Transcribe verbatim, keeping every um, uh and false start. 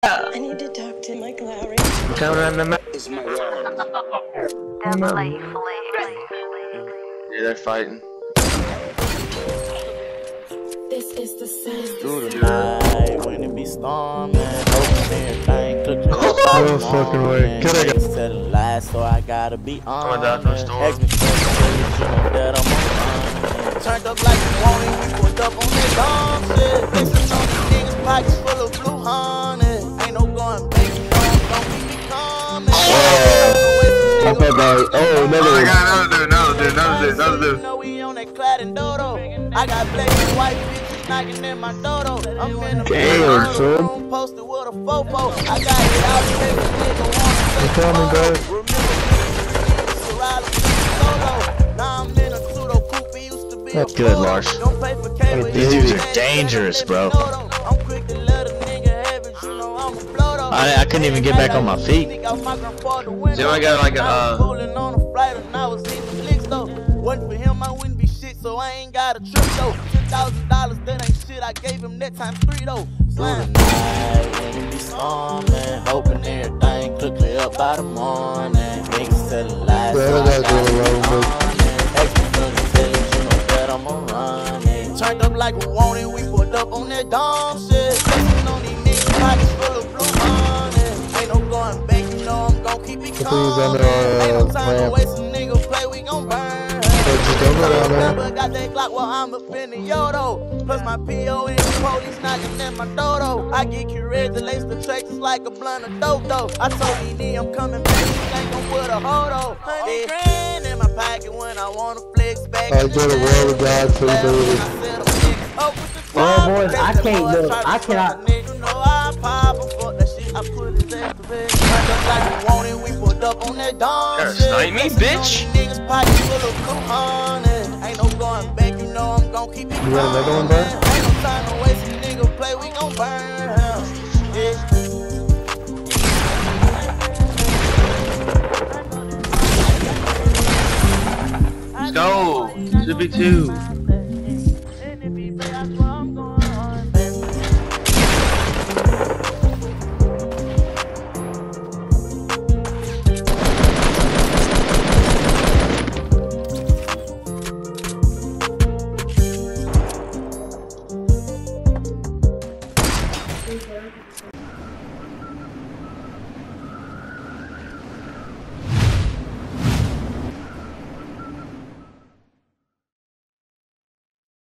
I need to talk to Mike Lowry. Coming on the map. Yeah, they're fighting. This is the sound. Through the night when it be storming, hoping everything clicking up. No fucking way. Can I get telling lies, so I gotta be on. down no storm. Ask me questions, you know that I'm on. Turned up like you want it, we pulled up on that dumb shit. Missing on these niggas' pockets full of blue honey. Ain't no going back, you know I'm gon' keep me coming. I thought that. Oh, another one. I got another dude, another dude, another dude, another dude. You know we on that clad and dodo. I got black and white bitches knocking in my dodo. I'm in the room posted with a fofo. I got it out there, nigga wanna tell me, guys. Now I'm in a pseudo coupe, used to be. That's good, Lars. These dudes are dangerous, bro. I'm quick to let a nigga have it, you know I'm a blodo. I, I couldn't even get back on my feet. See, I got like a uh pulling on a flight and I was in the flicks though. Wasn't for him, I wouldn't be shit, so I ain't got a trip though. Ten thousand dollars, that ain't shit. I gave him that times three though. Slime. When it be storming, hoping everything quickly up by the morning. Niggas telling lies, so I gotta be on it. Extra for the tellers, you know that I'm a running. Turned up like we want it, we pulled up on that dumb shit. Flexing on these niggas, pockets full of blue honey. Ain't no going back, you know I'm gon' keep it coming. Ain't no time to waste a nigga play, we gon' burn. Never got that Glock while I'm up in the Yodo. Plus my P O and the police knocking at my dodo. I get curious to lace the tracks just like a blunt of dodo. I told D D I'm coming back, you think I'm with a hodo. Hundred grand in my pocket when I wanna flex back. I get a world of God for the Oh boys, I can't look. I cannot. You know I pop and fuck that shit. I put his ass to bed. Turned up like we want it, we pulled up on that dawn shit. Snipe me, bitch. Niggas pockets full of blue honey. Ain't no going back, you know I'm gon' keep it coming. You got another one, bro? Ain't no time to waste, a nigga play, we gon' burn. Yeah. Go. Should be two.